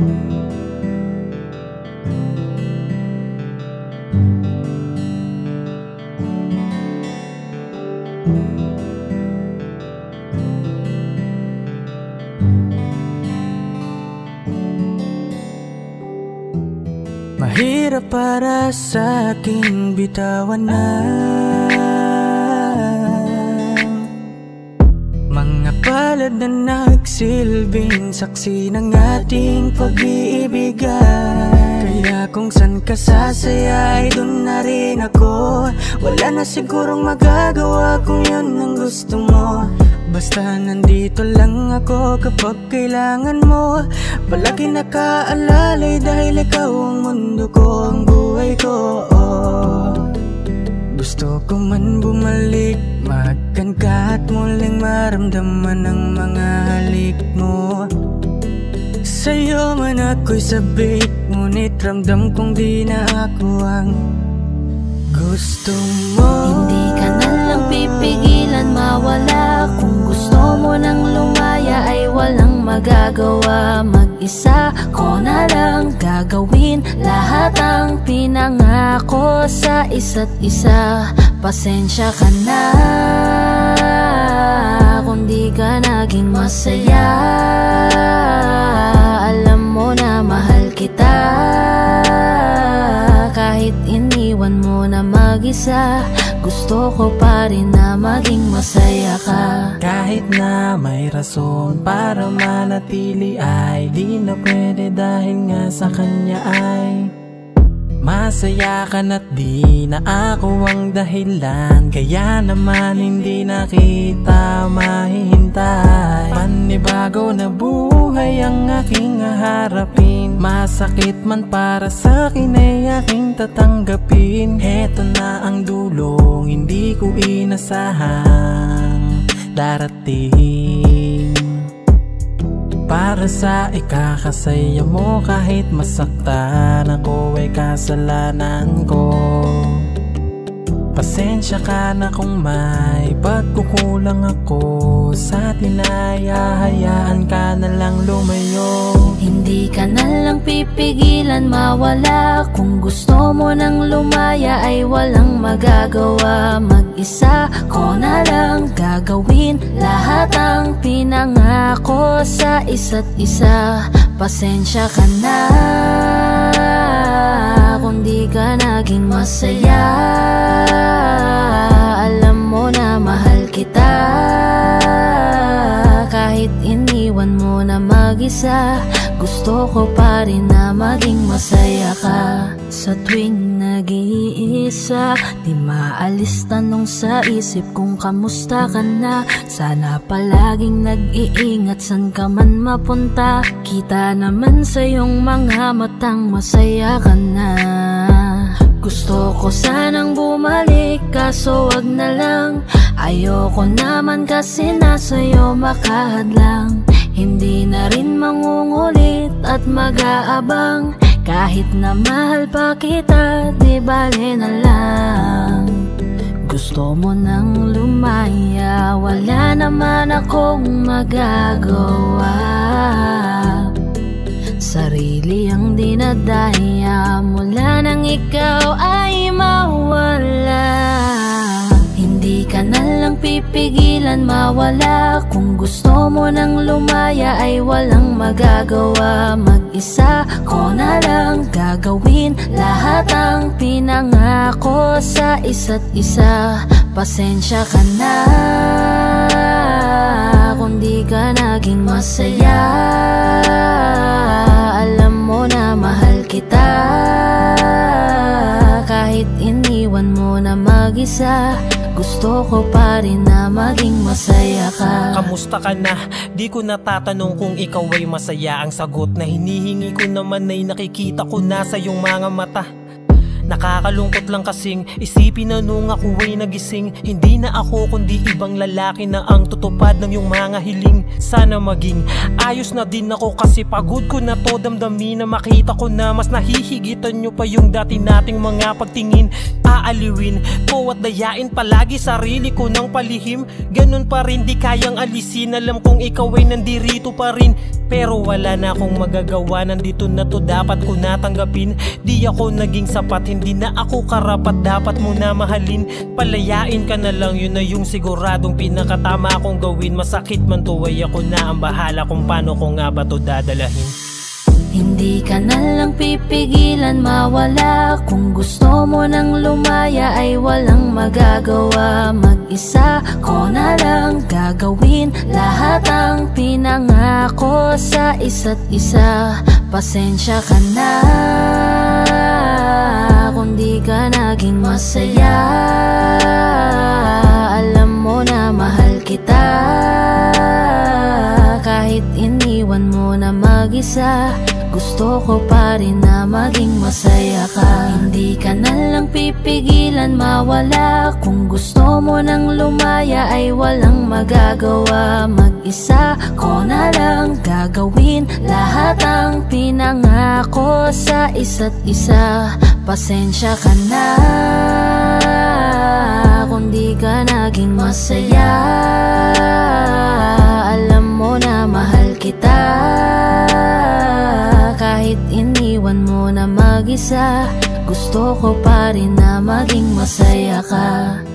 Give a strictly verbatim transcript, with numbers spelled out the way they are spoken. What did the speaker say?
Mahirap para sa aking bitawan na mga palad na nagsilbing saksi ng ating pag-iibigan. Kaya kung san ka sasaya ay dun na rin ako. Wala na sigurong magagawa kung yun ang gusto mo. Basta nandito lang ako kapag kailangan mo. Palagi nakaalalay dahil ikaw ang mundo ko, ang buhay ko. Oh. Gusto ko man bumalik, makan ka at muling maramdaman ang mga halik mo. Sa'yo man ako'y sabik, ngunit ramdam kong di na ako ang gusto mo. Hindi ka na lang pipigilan mawala. Kung gusto mo nang lumaya ay walang magagawa. Mag-isa ko na lang gagawin lahat ang pinangako sa isa't isa. Pasensya ka na kung di ka naging masaya. Alam mo na mahal kita, kahit iniwan mo na mag-isa. Gusto ko pa rin na maging masaya ka. Kahit na may rason para manatili ay di na pwede dahil nga sa kanya ay masaya ka na't di na ako ang dahilan. Kaya naman hindi na kita mahihintay. Panibago na buhay ang aking haharapin. Masakit man para sa'kin ay aking tatanggapin. Heto na ang dulong hindi ko inasahang darating. Para sa ikakasaya mo kahit masaktan ako ay kasalanan ko. Pasensya ka na kung may pagkukulang ako sa atin ay hahayaan ka na lang lumayo. Hindi ka na lang pipigilan mawala. Kung gusto mo nang lumaya ay walang magagawa. Mag-isa ko na lang gagawin lahat ang pinangako sa isa't isa. Pasensya ka na kung di ka naging masaya. Alam mo na mahal kita, kahit iniwan mo na mag-isa. Gusto ko pa rin na maging masaya ka. Sa tuwing nag-iisa, di maalis tanong sa isip kung kamusta ka na. Sana palaging nag-iingat san ka man mapunta. Kita naman sa iyong mga matang masaya ka na. Gusto ko sanang bumalik kaso wag na lang. Ayoko naman kasi nasa'yo makahadlang. Hindi na rin mangungulit at mag-aabang. Kahit na mahal pa kita, di bale na lang. Gusto mo nang lumaya, wala naman akong magagawa. Sarili ang dinadaya mula nang ikaw ay mawala. Hindi ka na lang pipigilan mawala. Kung gusto mo nang lumaya ay walang magagawa. Mag-isa ko na lang gagawin lahat ang pinangako sa isa't isa. Pasensya ka na kung di ka naging masaya. Alam mo na mahal kita, kahit iniwan mo na mag-isa. Gusto ko pa rin na maging masaya ka. Kamusta ka na? Di ko natatanong kung ikaw ay masaya. Ang sagot na hinihingi ko naman ay nakikita ko na sa iyong mga mata. Nakakalungkot lang kasing isipin na nung ako ay nagising, hindi na ako kundi ibang lalaki na ang tutupad ng iyong mga hiling. Sana maging ayos na din ako kasi pagod ko na to damdamin na makita ko na mas nahihigitan nyo pa yung dati nating mga pagtingin. Aaliwin ko at dayain palagi sarili ko ng palihim, ganun pa rin di kayang alisin. Alam kong ikaw ay nandirito pa rin, pero wala na akong magagawa. Nandito na to, dapat ko natanggapin. Di ako naging sapat, hindi na ako karapat, dapat mo na mahalin. Palayain ka na lang, yun na yung siguradong pinakatama kong gawin. Masakit man to ay ako na ang bahala kung paano ko nga ba to dadalahin. Hindi ka na lang pipigilan mawala. Kung gusto mo nang lumaya ay walang magagawa. Mag-isa ko na lang gagawin lahat ang pinangako sa isa't isa. Pasensya ka na kung di ka naging masaya. Alam mo na mahal kita kahit iniwan mo na mag-isa. Gusto ko pa rin na maging masaya ka. Hindi ka na lang pipigilan mawala. Kung gusto mo nang lumaya ay walang magagawa. Mag-isa ko na lang gagawin lahat ang pinangako sa isa't isa. Pasensya ka na kung di ka naging masaya. Alam mo na mahal kita kahit iniwan mo na mag-isa. Gusto ko pa rin na maging masaya ka.